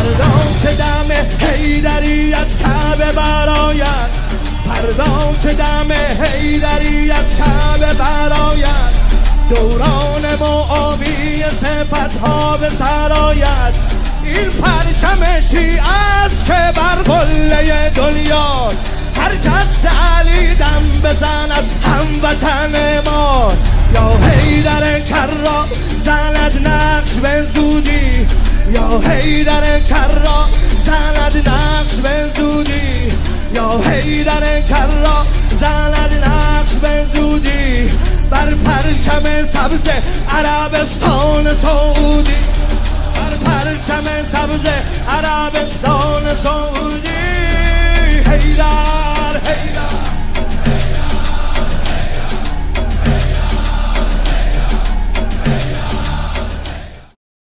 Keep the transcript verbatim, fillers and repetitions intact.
فردا که دم حیدری از کعبه برآید، فردا که دم حیدری از کعبه برآید، دوران معاویه صفت‌ها به سر آید. این پرچم شیعه است که بر قله دنیا هر کس علی دم بزند هموطن ما. یا حیدر کرا زند نقش به زودی، یا حیدر کرا زند نقش به زودی، یا حیدر کرا زند نقش به زودی، بر پرچم سبز عربستان سعودی، بر پرچم سبز عربستان